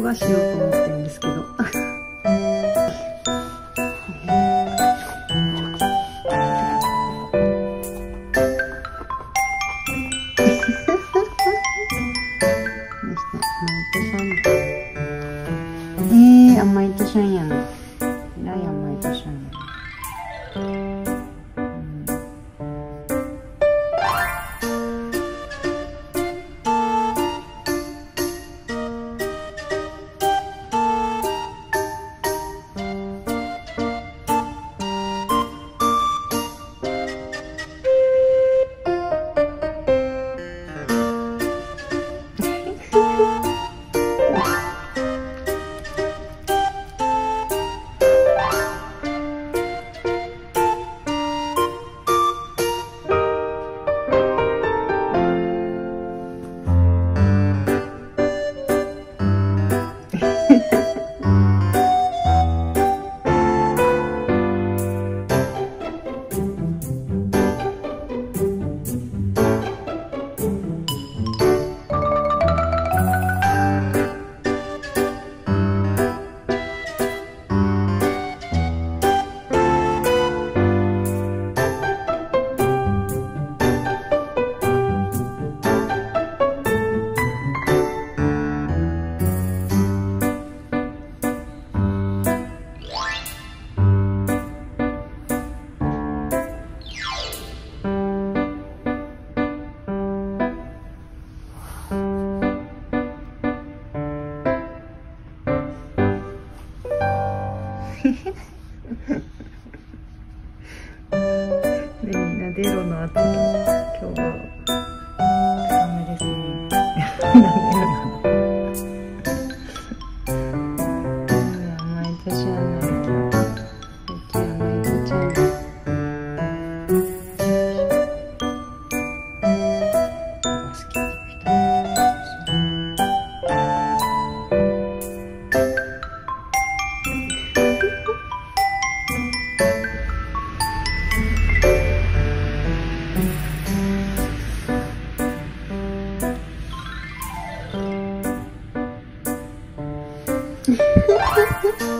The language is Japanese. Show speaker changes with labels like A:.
A: はしようと思ってるんですけど。甘いとしゃんやん。えらい甘いとしゃんやん。みんなデロの後、今日はダメですね。ダメなの。甘いと知らないけど、甘いとちゃん。好きな人。フフフフ。